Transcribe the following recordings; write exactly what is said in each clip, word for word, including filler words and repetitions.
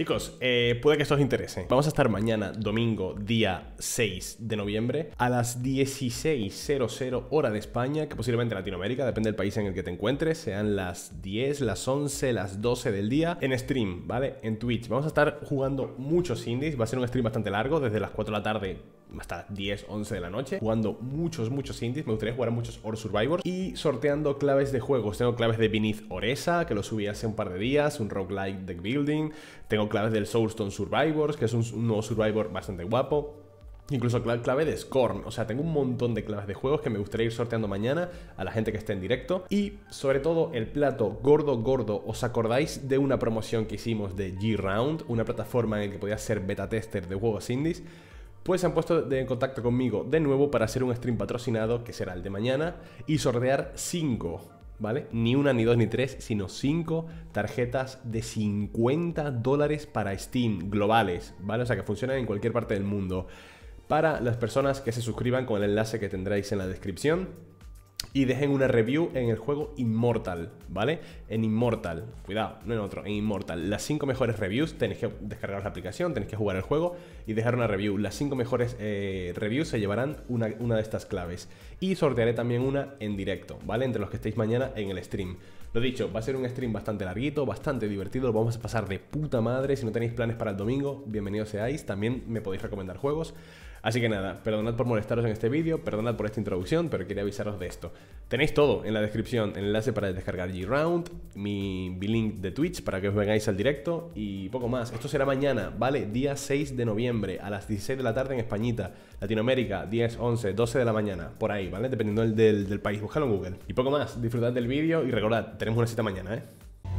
Chicos, eh, puede que esto os interese. Vamos a estar mañana, domingo, día seis de noviembre, a las dieciséis cero cero hora de España, que posiblemente Latinoamérica, depende del país en el que te encuentres, sean las diez, las once, las doce del día, en stream, ¿vale? En Twitch. Vamos a estar jugando muchos indies, va a ser un stream bastante largo, desde las cuatro de la tarde hasta diez, once de la noche, jugando muchos, muchos indies. Me gustaría jugar a muchos Ore Survivors y sorteando claves de juegos. Tengo claves de Beneath Oresa, que lo subí hace un par de días, un roguelike deck building. Tengo claves del Soulstone Survivors, que es un, un nuevo Survivor bastante guapo. Incluso clave de Scorn. O sea, tengo un montón de claves de juegos que me gustaría ir sorteando mañana a la gente que esté en directo. Y sobre todo el plato gordo gordo. ¿Os acordáis de una promoción que hicimos de G-Round? Una plataforma en la que podías ser beta tester de juegos indies. Pues se han puesto en contacto conmigo de nuevo para hacer un stream patrocinado, que será el de mañana, y sortear cinco, ¿vale? Ni una, ni dos, ni tres, sino cinco tarjetas de cincuenta dólares para Steam, globales, ¿vale? O sea, que funcionan en cualquier parte del mundo. Para las personas que se suscriban con el enlace que tendréis en la descripción y dejen una review en el juego Immortal, ¿vale? En Immortal, cuidado, no en otro, en Immortal. Las cinco mejores reviews, tenéis que descargar la aplicación, tenéis que jugar el juego y dejar una review. Las cinco mejores eh, reviews se llevarán una, una de estas claves. Y sortearé también una en directo, ¿vale? Entre los que estéis mañana en el stream. Lo dicho, va a ser un stream bastante larguito, bastante divertido, lo vamos a pasar de puta madre. Si no tenéis planes para el domingo, bienvenidos seáis. También me podéis recomendar juegos. Así que nada, perdonad por molestaros en este vídeo, perdonad por esta introducción, pero quería avisaros de esto. Tenéis todo en la descripción, el enlace para descargar G-Round, mi link de Twitch para que os vengáis al directo y poco más. Esto será mañana, ¿vale? Día seis de noviembre a las dieciséis de la tarde en Españita, Latinoamérica, diez, once, doce de la mañana, por ahí, ¿vale? Dependiendo del, del, del país, buscadlo en Google. Y poco más, disfrutad del vídeo y recordad, tenemos una cita mañana, ¿eh?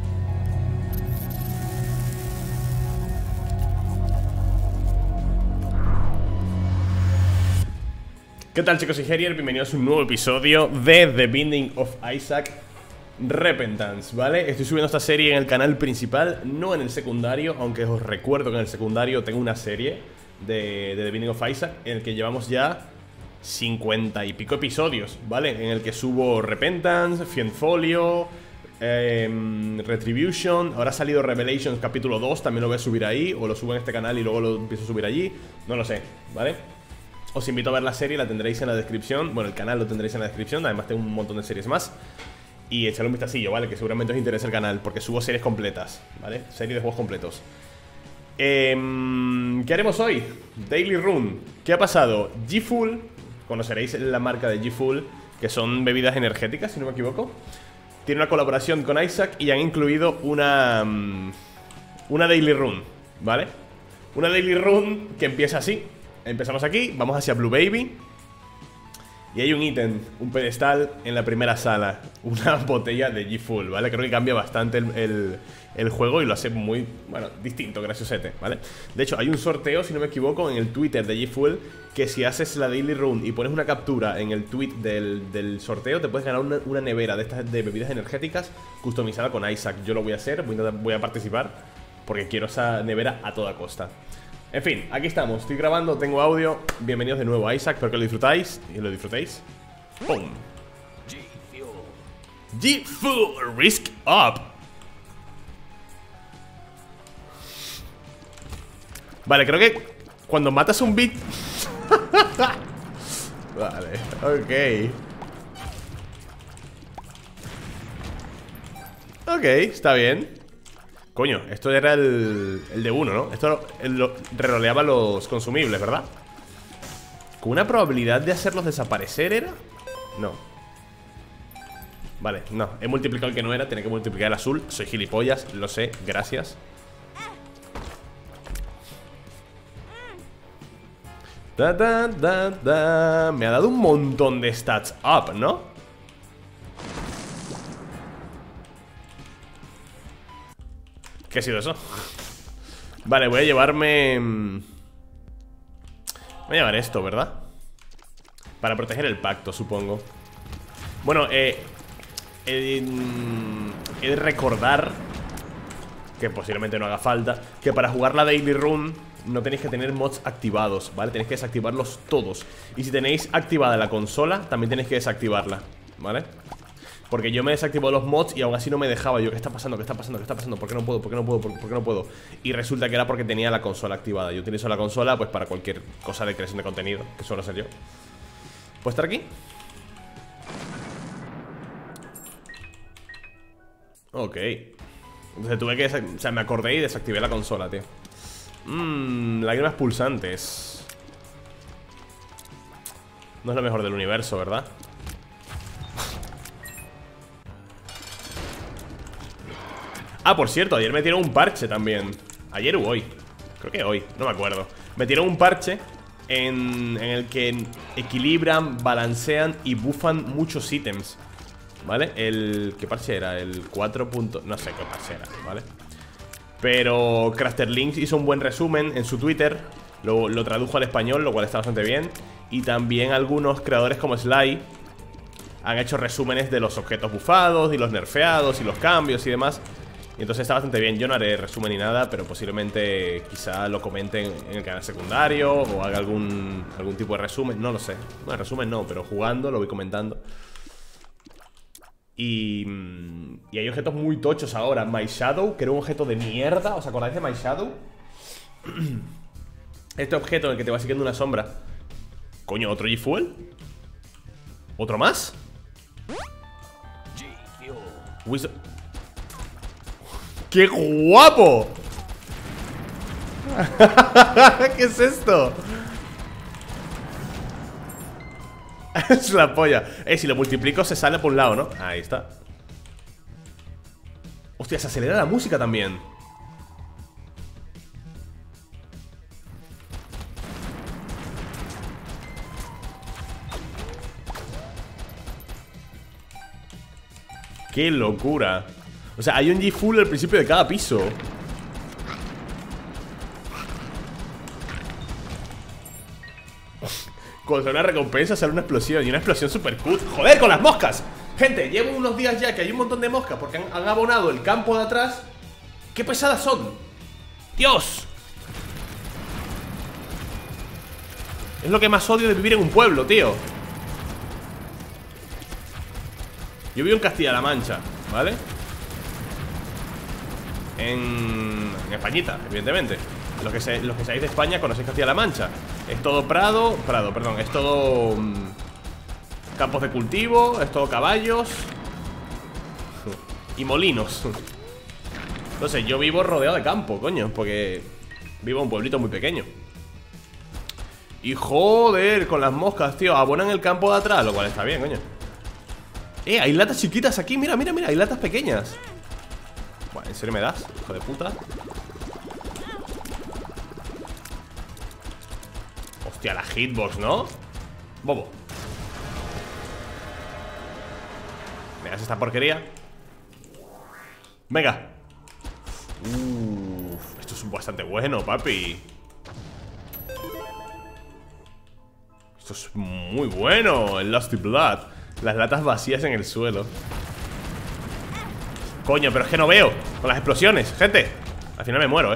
¿Qué tal, chicos y Herier? Bienvenidos a un nuevo episodio de The Binding of Isaac Repentance, ¿vale? Estoy subiendo esta serie en el canal principal, no en el secundario, aunque os recuerdo que en el secundario tengo una serie de, de The Binding of Isaac en el que llevamos ya cincuenta y pico episodios, ¿vale? En el que subo Repentance, Fiendfolio, eh, Retribution, ahora ha salido Revelations capítulo dos, también lo voy a subir ahí, o lo subo en este canal y luego lo empiezo a subir allí, no lo sé, ¿vale? Os invito a ver la serie, la tendréis en la descripción. Bueno, el canal lo tendréis en la descripción. Además tengo un montón de series más. Y echarle un vistacillo, ¿vale? Que seguramente os interese el canal, porque subo series completas, ¿vale? Series de juegos completos. eh, ¿Qué haremos hoy? Daily Run. ¿Qué ha pasado? G-Fuel, conoceréis la marca de G-Fuel, que son bebidas energéticas, si no me equivoco. Tiene una colaboración con Isaac y han incluido una Una Daily Run, ¿vale? Una Daily Run que empieza así. Empezamos aquí, vamos hacia Blue Baby. Y hay un ítem, un pedestal en la primera sala. Una botella de G-Fuel, ¿vale? Creo que cambia bastante el, el, el juego y lo hace muy, bueno, distinto, graciosete, ¿vale? De hecho, hay un sorteo, si no me equivoco, en el Twitter de G-Fuel, que si haces la Daily Run y pones una captura en el tweet del, del sorteo, te puedes ganar una, una nevera de estas de bebidas energéticas customizada con Isaac. Yo lo voy a hacer, voy a, voy a participar, porque quiero esa nevera a toda costa. En fin, aquí estamos, estoy grabando, tengo audio. Bienvenidos de nuevo a Isaac, espero que lo disfrutáis y lo disfrutéis. ¡Pum! G-Fuel Risk Up. Vale, creo que cuando matas un bit... Vale, ok. Ok, está bien. Coño, esto era el, el de uno, ¿no? Esto lo, reroleaba los consumibles, ¿verdad? ¿Con una probabilidad de hacerlos desaparecer era? No. Vale, no, he multiplicado el que no era. Tenía que multiplicar el azul, soy gilipollas, lo sé, gracias. da, da, da, da. Me ha dado un montón de stats up, ¿no? ¿Qué ha sido eso? Vale, voy a llevarme... Voy a llevar esto, ¿verdad? Para proteger el pacto, supongo. Bueno, eh... He, he de recordar, que posiblemente no haga falta, que para jugar la Daily Run no tenéis que tener mods activados, ¿vale? Tenéis que desactivarlos todos. Y si tenéis activada la consola, también tenéis que desactivarla, ¿vale? Porque yo me desactivó los mods y aún así no me dejaba. Yo, ¿qué está pasando? ¿Qué está pasando? ¿Qué está pasando? ¿Por qué no puedo? ¿Por qué no puedo? ¿Por, por qué no puedo? Y resulta que era porque tenía la consola activada. Yo utilizo la consola pues para cualquier cosa de creación de contenido, que suelo ser yo. ¿Puedo estar aquí? Ok. Entonces tuve que... O sea, me acordé y desactivé la consola, tío. Mmm, lágrimas pulsantes. No es lo mejor del universo, ¿verdad? Ah, por cierto, ayer metieron un parche también. Ayer o hoy, creo que hoy, no me acuerdo. Metieron un parche en, en el que equilibran, balancean y buffan muchos ítems, ¿vale? El... ¿Qué parche era? El cuatro. No sé qué parche era, ¿vale? Pero Crasterlinks hizo un buen resumen en su Twitter. Lo, lo tradujo al español, lo cual está bastante bien. Y también algunos creadores como Sly han hecho resúmenes de los objetos bufados y los nerfeados y los cambios y demás. Y entonces está bastante bien. Yo no haré resumen ni nada, pero posiblemente quizá lo comenten en el canal secundario o haga algún, algún tipo de resumen. No lo sé. Bueno, resumen no, pero jugando lo voy comentando. Y, y hay objetos muy tochos ahora. My Shadow, que era un objeto de mierda. ¿Os acordáis de My Shadow? Este objeto en el que te va siguiendo una sombra. Coño, ¿otro G-Fuel? ¿Otro más? Wisdom. ¡Qué guapo! ¿Qué es esto? Es la polla. Eh, si lo multiplico se sale por un lado, ¿no? Ahí está. Hostia, se acelera la música también. ¡Qué locura! O sea, hay un G-Full al principio de cada piso. Cuando sale una recompensa sale una explosión. Y una explosión super cool. ¡Joder, con las moscas! Gente, llevo unos días ya que hay un montón de moscas porque han, han abonado el campo de atrás. ¡Qué pesadas son! ¡Dios! Es lo que más odio de vivir en un pueblo, tío. Yo vivo en Castilla-La Mancha, ¿vale? En, en Españita, evidentemente. Los que, se, los que seáis de España conocéis Castilla-La Mancha. Es todo prado, prado, perdón. Es todo um, campos de cultivo, es todo caballos y molinos. Entonces yo vivo rodeado de campo, coño, porque vivo en un pueblito muy pequeño. Y joder, con las moscas, tío. Abonan el campo de atrás, lo cual está bien, coño. Eh, hay latas chiquitas aquí, mira, mira, mira. Hay latas pequeñas. Bueno, ¿en serio me das? Hijo de puta. Hostia, la hitbox, ¿no? Bobo. ¿Me das esta porquería? Venga. Uff, esto es bastante bueno, papi. Esto es muy bueno. El Lusty Blood. Las latas vacías en el suelo. Coño, pero es que no veo. Con las explosiones, gente. Al final me muero, eh.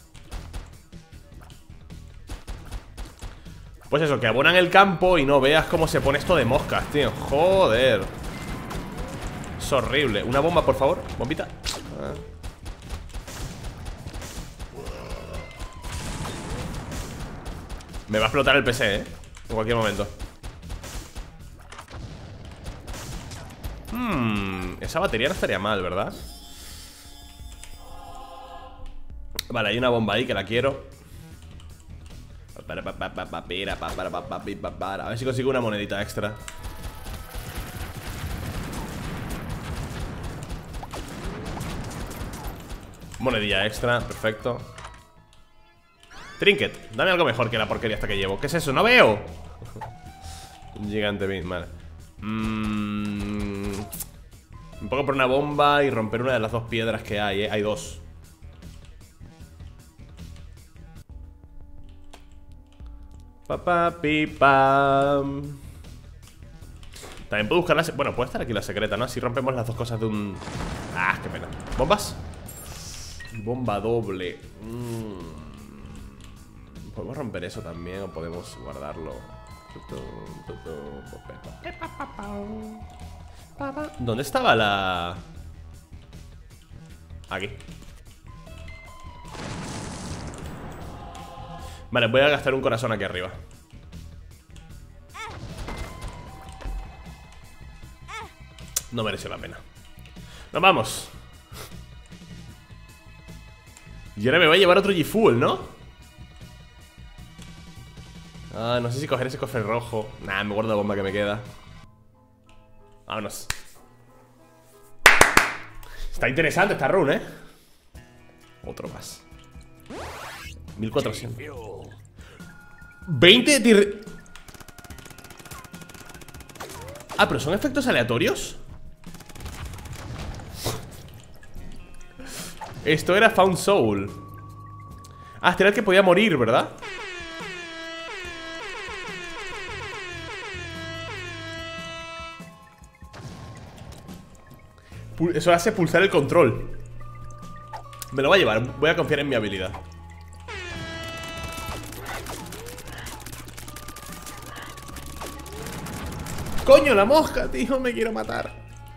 Pues eso, que abonan el campo y no veas cómo se pone esto de moscas, tío. Joder. Es horrible. Una bomba, por favor. Bombita. Ah. Me va a explotar el P C, eh. En cualquier momento. Hmm, esa batería no estaría mal, ¿verdad? Vale, hay una bomba ahí que la quiero. A ver si consigo una monedita extra. Monedilla extra, perfecto. Trinket, dame algo mejor que la porquería esta que llevo. ¿Qué es eso? ¡No veo! Un gigante bean, vale. Mmm... Me pongo por una bomba y romper una de las dos piedras que hay, ¿eh? Hay dos. Pa, pa, pi, pam. También puedo buscar la... Bueno, puede estar aquí la secreta, ¿no? Así rompemos las dos cosas de un... Ah, qué pena. ¿Bombas? Bomba doble. Mm. ¿Podemos romper eso también o podemos guardarlo? ¿Dónde estaba la...? Aquí. Vale, voy a gastar un corazón aquí arriba. No mereció la pena. ¡Nos vamos! Y ahora me voy a llevar otro G-Fuel, ¿no? Ah, no sé si coger ese cofre rojo. Nah, me guardo la bomba que me queda. Vámonos. Está interesante esta run, ¿eh? Otro más. mil cuatrocientos. veinte tir... Ah, pero son efectos aleatorios. Esto era Found Soul. Ah, este era el que podía morir, ¿verdad? Eso hace pulsar el control. Me lo voy a llevar, voy a confiar en mi habilidad. ¡Coño, la mosca, tío! Me quiero matar.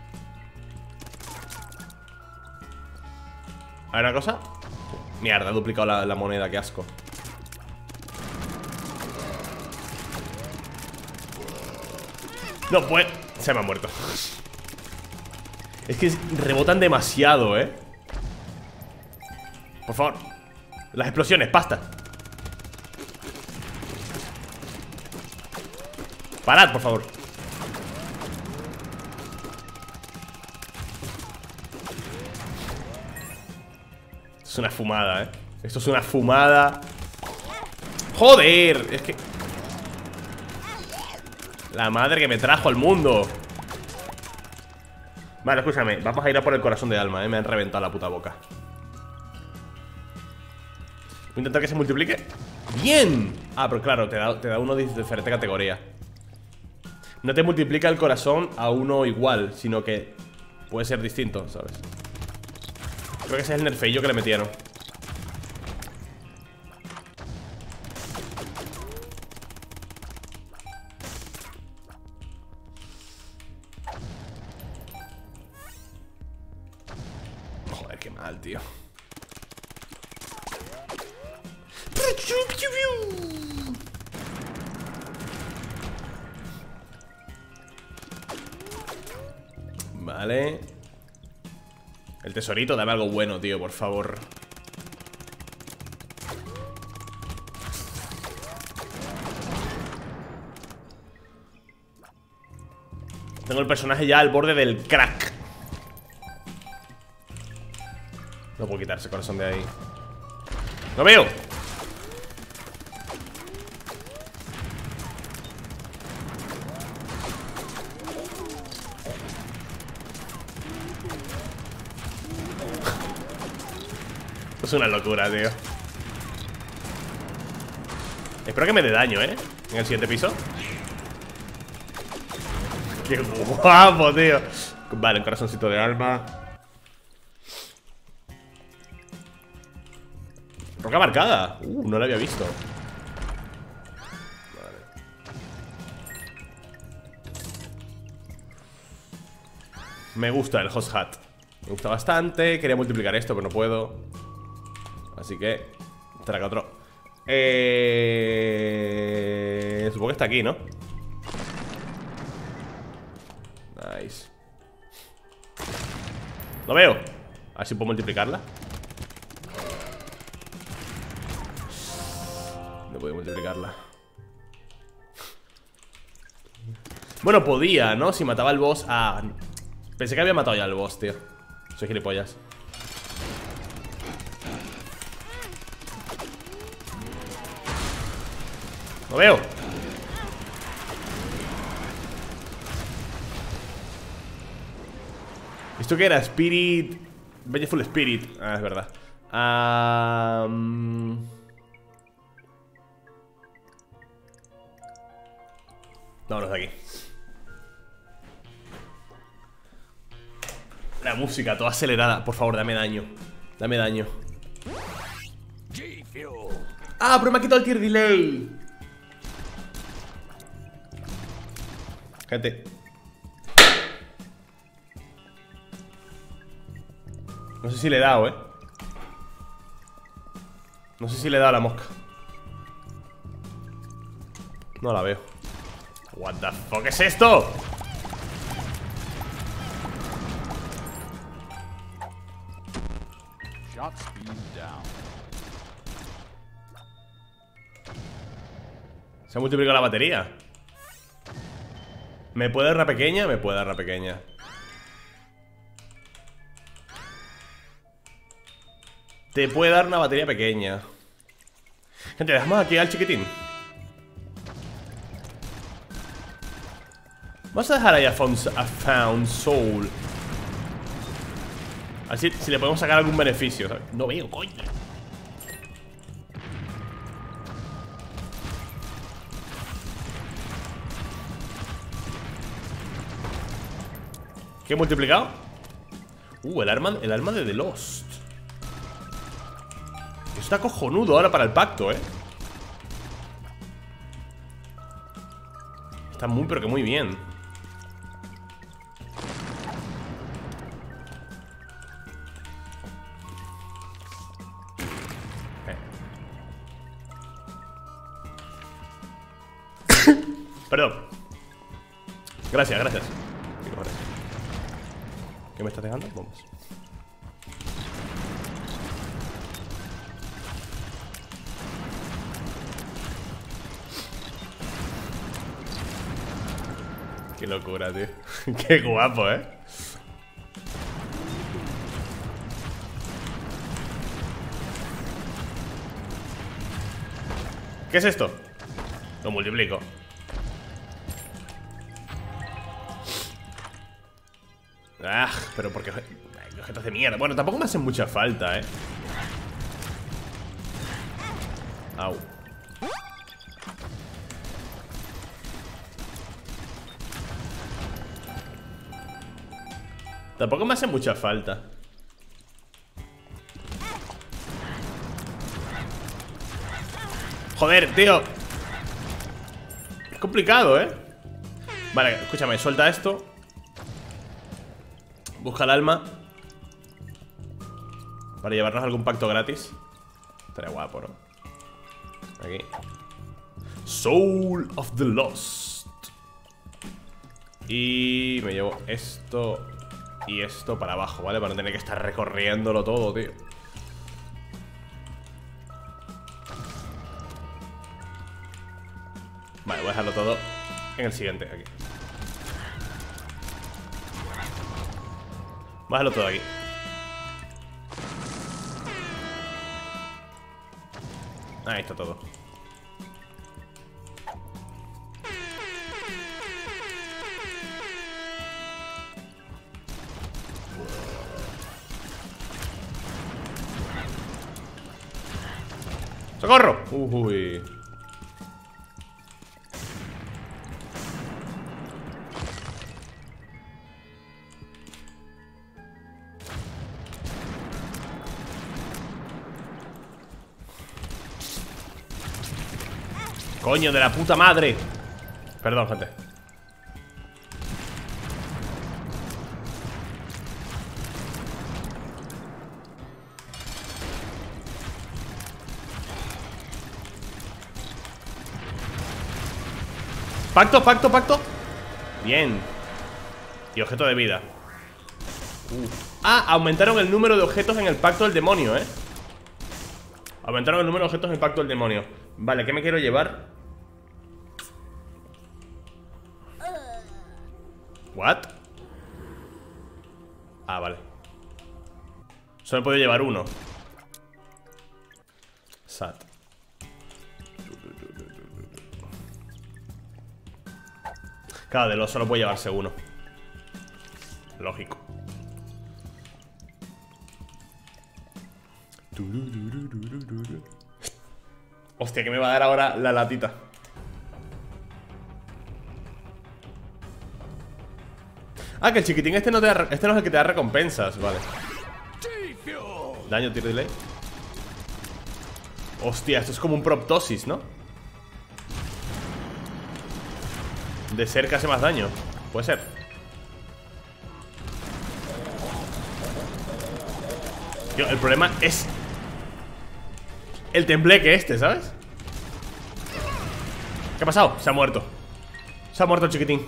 A ver una cosa. Mierda, he duplicado la, la moneda, qué asco. No, pues... Se me ha muerto. Es que rebotan demasiado, ¿eh? Por favor. Las explosiones, pasta. Parad, por favor. Esto es una fumada, ¿eh? Esto es una fumada. ¡Joder! Es que... La madre que me trajo al mundo. Vale, escúchame, vamos a ir a por el corazón de alma, ¿eh? Me han reventado la puta boca. Voy a intentar que se multiplique. ¡Bien! Ah, pero claro, te da, te da uno de diferente categoría. No te multiplica el corazón a uno igual, sino que puede ser distinto, ¿sabes? Creo que ese es el nerfeillo que le metieron. Joder, qué mal, tío. Vale. El tesorito, dame algo bueno, tío, por favor. Tengo el personaje ya al borde del crack. No puedo quitar ese corazón de ahí. ¡Lo veo! Es una locura, tío. Espero que me dé daño, ¿eh? En el siguiente piso. ¡Qué guapo, tío! Vale, un corazoncito de alma. Roca marcada. Uh, no la había visto. Vale. Me gusta el Host Hat. Me gusta bastante. Quería multiplicar esto, pero no puedo. Así que traga otro. Eh... Supongo que está aquí, ¿no? Nice. Lo veo. A ver si puedo multiplicarla. No puedo multiplicarla. Bueno, podía, ¿no? Si mataba al boss. Ah, pensé que había matado ya al boss, tío. Soy gilipollas. Lo veo. ¿Esto qué era? Spirit... Vengeful Spirit. Ah, es verdad. Um... Vámonos de aquí. La música toda acelerada. Por favor, dame daño. Dame daño. Ah, pero me ha quitado el tier delay. Gente. No sé si le he dado, eh. No sé si le he dado a la mosca. No la veo. What the fuck es esto? Se ha multiplicado la batería. ¿Me puede dar una pequeña? Me puede dar una pequeña. Te puede dar una batería pequeña. Gente, dejamos aquí al chiquitín. Vamos a dejar ahí a Found, a found Soul. Así si le podemos sacar algún beneficio, ¿sabes? No veo, coño. ¿Qué he multiplicado? Uh, el arma, el arma de The Lost. Está cojonudo ahora para el pacto, eh. Está muy, pero que muy bien. eh. Perdón. Gracias, gracias. ¿Qué me estás dejando? Vamos. Qué locura, tío. Qué guapo, ¿eh? ¿Qué es esto? Lo multiplico. Ah, pero porque... objetos de mierda. Bueno, tampoco me hacen mucha falta, ¿eh? Au. Tampoco me hace mucha falta. Joder, tío. Es complicado, ¿eh? Vale, escúchame, suelta esto. Busca el alma para llevarnos algún pacto gratis. Estaría guapo, ¿no? Aquí. Soul of the Lost. Y me llevo esto y esto para abajo, ¿vale? Para no tener que estar recorriéndolo todo, tío. Vale, voy a dejarlo todo en el siguiente, aquí. Voy a dejarlo todo aquí. Ahí está todo. ¡Socorro! Uy. Coño de la puta madre. Perdón, gente. Pacto, pacto, pacto. Bien. Y objeto de vida. uh. Ah, aumentaron el número de objetos en el pacto del demonio, eh. Aumentaron el número de objetos en el pacto del demonio. Vale, ¿qué me quiero llevar? ¿What? Ah, vale. Solo he podido llevar uno. Sat. Claro, de los solo puedo llevarse uno. Lógico. Hostia, que me va a dar ahora la latita. Ah, que el chiquitín este no te da, este no es el que te da recompensas, vale. Daño, tiro delay. Hostia, esto es como un proptosis, ¿no? De cerca hace más daño. Puede ser. Tío, el problema es el tembleque este, ¿sabes? ¿Qué ha pasado? Se ha muerto. Se ha muerto el chiquitín.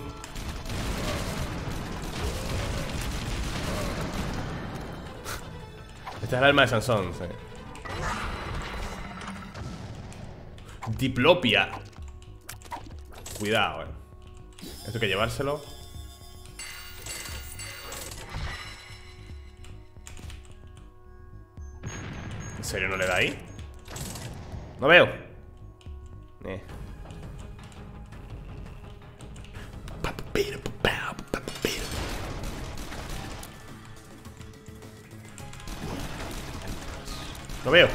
Esta es el alma de Sansón, sí. Diplopia. Cuidado, eh. Esto hay que llevárselo. ¿En serio no le da ahí? No veo. Eh. No veo.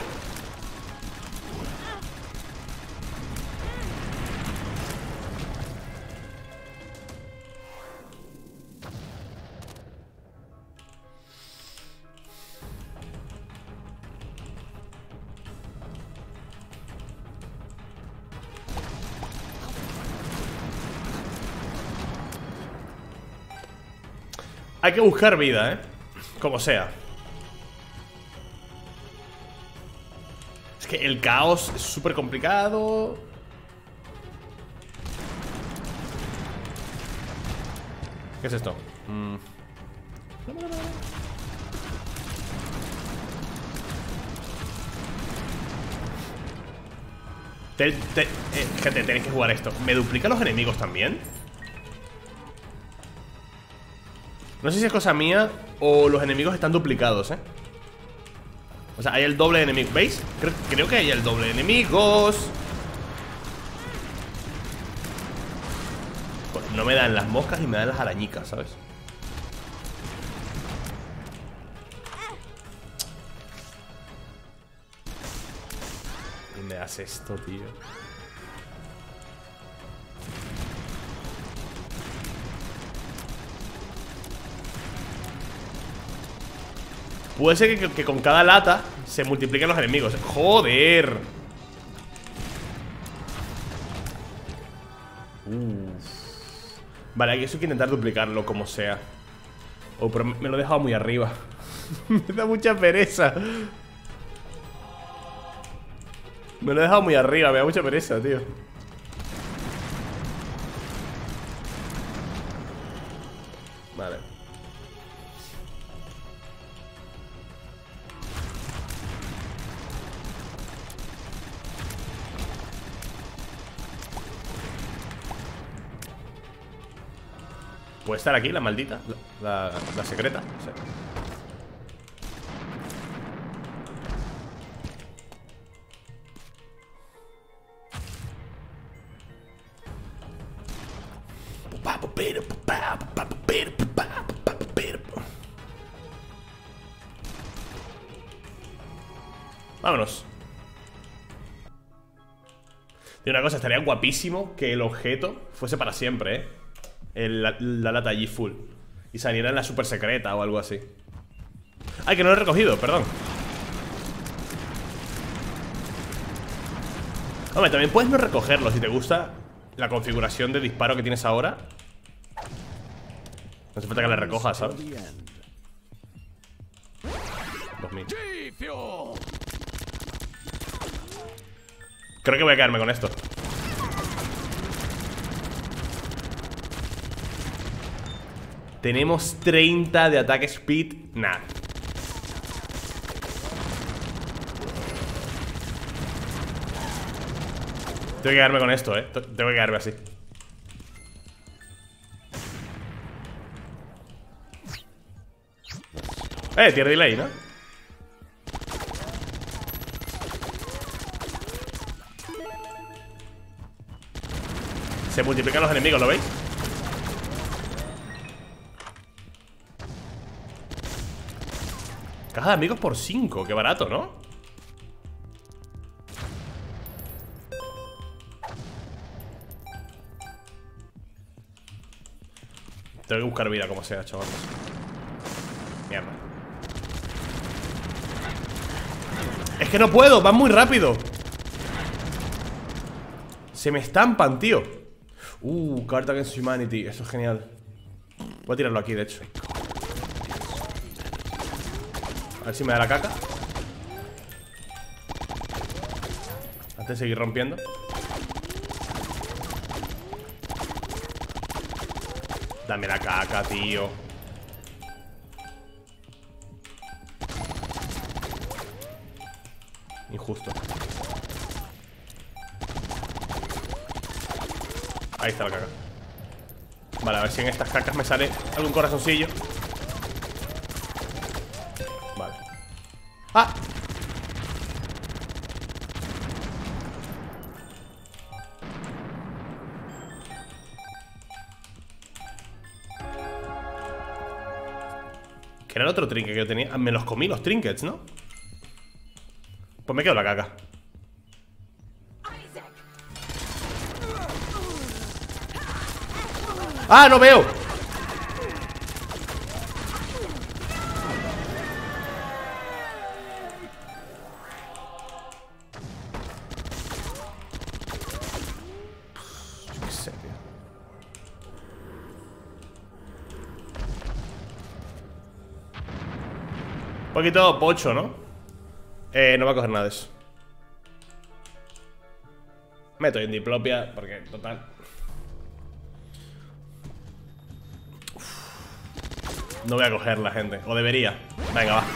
Hay que buscar vida, ¿eh? Como sea. Es que el caos es súper complicado. ¿Qué es esto? Mm. Te, te, eh, gente, tenéis que jugar esto. ¿Me duplica los enemigos también? No sé si es cosa mía o los enemigos están duplicados, ¿eh? O sea, hay el doble de enemigos. ¿Veis? Creo, creo que hay el doble de enemigos. Pues no me dan las moscas y me dan las arañicas, ¿sabes? Y me das esto, tío. Puede ser que, que con cada lata se multipliquen los enemigos. ¡Joder! Uf. Vale, aquí eso hay que intentar duplicarlo como sea. Oh, pero me lo he dejado muy arriba. Me da mucha pereza. Me lo he dejado muy arriba, me da mucha pereza, tío. Vale. ¿Puede estar aquí la maldita? La, la, la secreta. Sí. Vámonos. Y una cosa, estaría guapísimo que el objeto fuese para siempre, ¿eh? El, la, la lata allí full y saliera en la super secreta o algo así. Ay, que no lo he recogido, perdón. Hombre, también puedes no recogerlo si te gusta la configuración de disparo que tienes ahora. No hace falta que la recojas, ¿sabes? dos mil. Creo que voy a quedarme con esto. Tenemos treinta de ataque speed. Nah. Tengo que quedarme con esto, eh. Tengo que quedarme así. Eh, tiene delay, ¿no? Se multiplican los enemigos, ¿lo veis? Caja de amigos por cinco, qué barato, ¿no? Tengo que buscar vida como sea, chavales. Mierda. Es que no puedo, van muy rápido. Se me estampan, tío. Uh, Carta Against Humanity, eso es genial. Voy a tirarlo aquí, de hecho. A ver si me da la caca. Antes de seguir rompiendo. Dame la caca, tío. Injusto. Ahí está la caca. Vale, a ver si en estas cacas me sale algún corazoncillo. Vale. ¡Ah! ¿Qué era el otro trinket que yo tenía? Ah, me los comí los trinkets, ¿no? Pues me quedo la caca. ¡Ah, no veo! Yo qué sé, tío. Un poquito pocho, ¿no? Eh, no va a coger nada de eso. Meto en diplopia porque, total. No voy a cogerla, gente. O debería. Venga, va.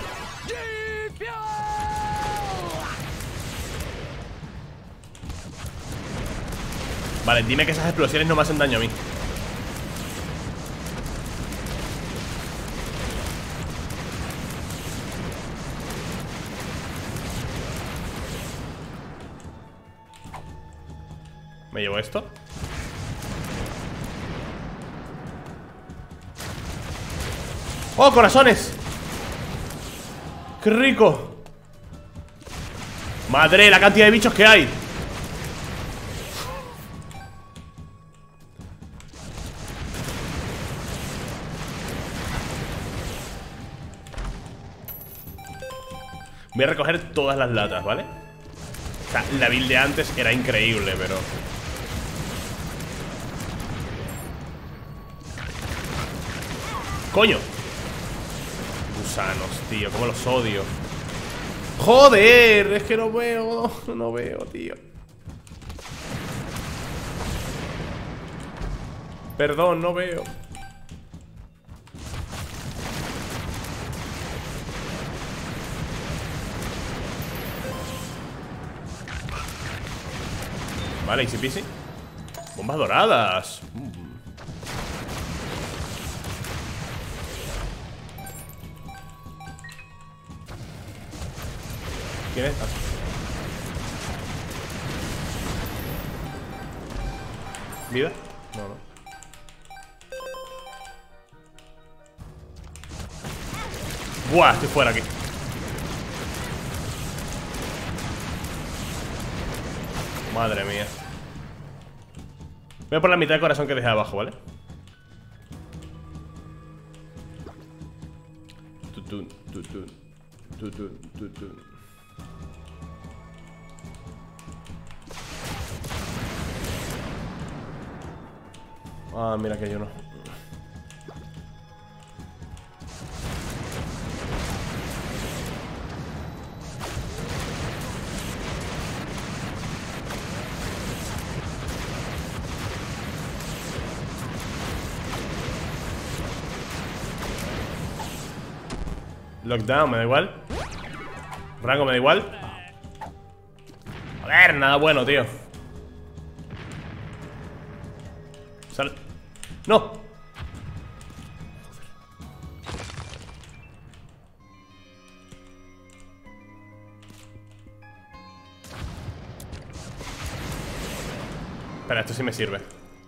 Vale, dime que esas explosiones no me hacen daño a mí. ¿Me llevo esto? ¡Oh, corazones! ¡Qué rico! Madre, la cantidad de bichos que hay. Voy a recoger todas las latas, ¿vale? O sea, la build de antes era increíble, pero... ¡Coño! Gusanos, tío, cómo los odio. ¡Joder! Es que no veo, no, no veo, tío. Perdón, no veo. Vale, easy peasy. Bombas doradas. mm. ¿Quién es? Ah. ¿Vida? No, no. Buah, estoy fuera aquí. Madre mía. Voy a por la mitad del corazón que dejé abajo, ¿vale? Tutun, tutun, tutun, tutun. Ah, mira que yo no. Lockdown, me da igual. Rango me da igual. Joder, nada bueno, tío. Sal. ¡No! Espera, esto sí me sirve.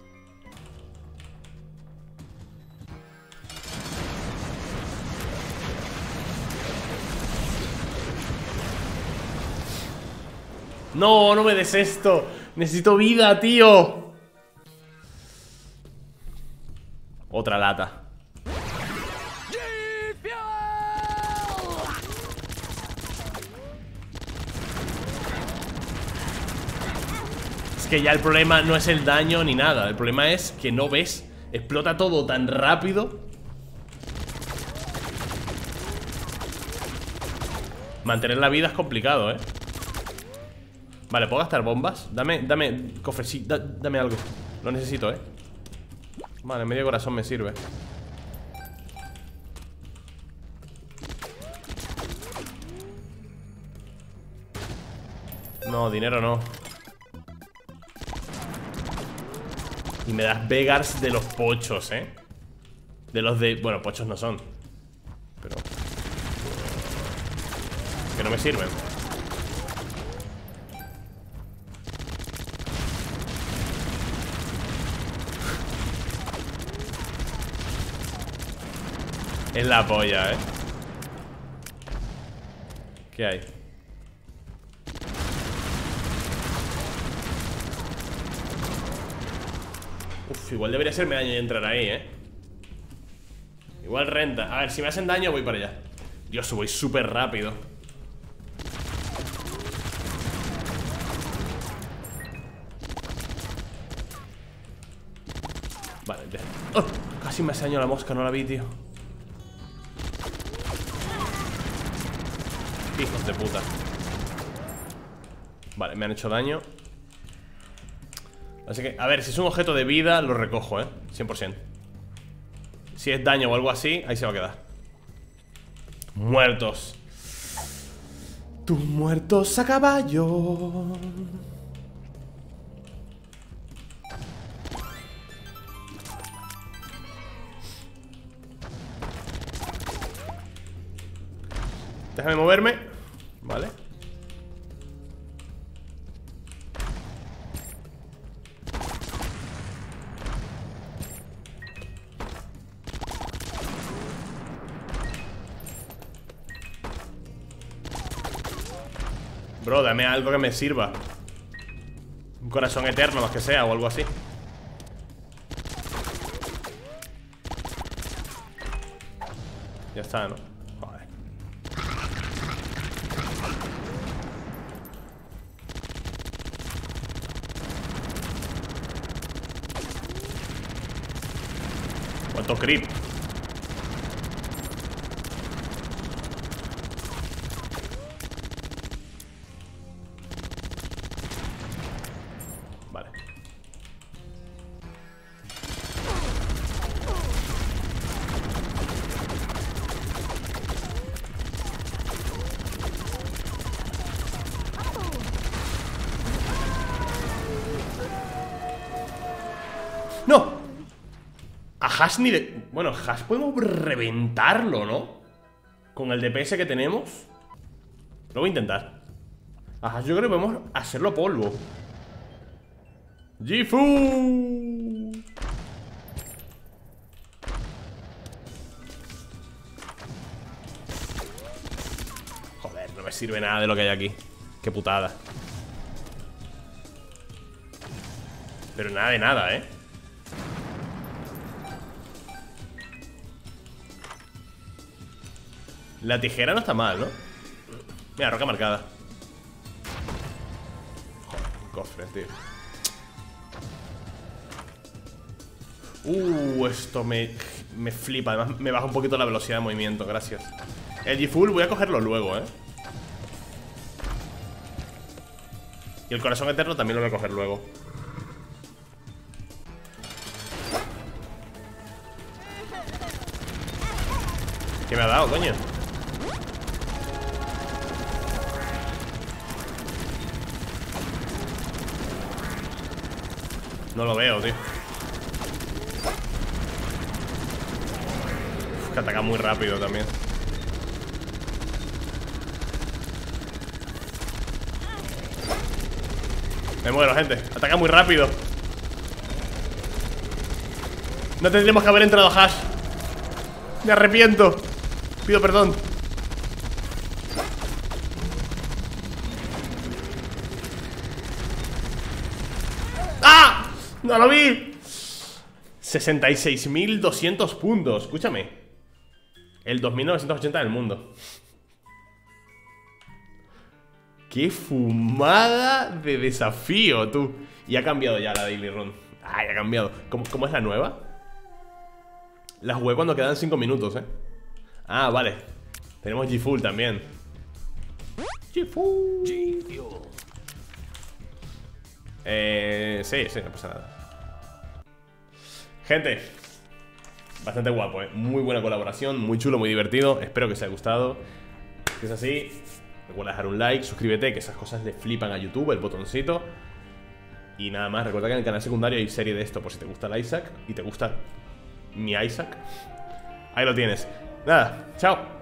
No, no me des esto. Necesito vida, tío. Otra lata. Es que ya el problema no es el daño ni nada. El problema es que no ves. Explota todo tan rápido. Mantener la vida es complicado, ¿eh? Vale, ¿puedo gastar bombas? Dame, dame, cofrecito, da, dame algo. Lo necesito, ¿eh? Vale, medio corazón me sirve. No, dinero no. Y me das Vegars de los pochos, ¿eh? De los de... Bueno, pochos no son. Pero... que no me sirven. Es la polla, ¿eh? ¿Qué hay? Uf, igual debería hacerme daño y entrar ahí, ¿eh? Igual renta. A ver, si me hacen daño voy para allá. Dios, voy súper rápido. Vale, ya. ¡Oh! Casi me hace daño la mosca, no la vi, tío. Hijos de puta. Vale, me han hecho daño. Así que, a ver, si es un objeto de vida, lo recojo, ¿eh? cien por ciento. Si es daño o algo así, ahí se va a quedar. Muertos. Tus muertos a caballo. Déjame moverme. Vale. Bro, dame algo que me sirva. Un corazón eterno, más que sea, o algo así. Ya está, ¿no? Joder. ¿Cuánto creep? Vale. ¡No! A Hash ni de... Bueno, Hash podemos reventarlo, ¿no? Con el D P S que tenemos. Lo voy a intentar. A Hash yo creo que podemos hacerlo polvo. ¡Gifu! Joder, no me sirve nada de lo que hay aquí. Qué putada. Pero nada de nada, ¿eh? La tijera no está mal, ¿no? Mira, roca marcada. Joder, un cofre, tío. Uh, esto me, me flipa. Además me baja un poquito la velocidad de movimiento, gracias. El G-Full voy a cogerlo luego, ¿eh? Y el corazón eterno también lo voy a coger luego. ¿Qué me ha dado, coño? No lo veo, tío. Uf, que ataca muy rápido también. Me muero, gente. Ataca muy rápido. No tendríamos que haber entrado a Hash. Me arrepiento. Pido perdón. ¡Ah! ¡No lo vi! sesenta y seis mil doscientos puntos. Escúchame. El dos mil novecientos ochenta del mundo. ¡Qué fumada de desafío, tú! Y ha cambiado ya la Daily Run. ¡Ay, ha cambiado! ¿Cómo, cómo es la nueva? La jugué cuando quedan cinco minutos, ¿eh? Ah, vale. Tenemos G-Full también. Eh, sí, sí, no pasa nada. Gente, bastante guapo, ¿eh? Muy buena colaboración, muy chulo, muy divertido. Espero que os haya gustado. Si es así, recuerda dejar un like, suscríbete, que esas cosas le flipan a YouTube, el botoncito. Y nada más, recuerda que en el canal secundario hay serie de esto por si te gusta el Isaac y te gusta mi Isaac. Ahí lo tienes. Nada, chao.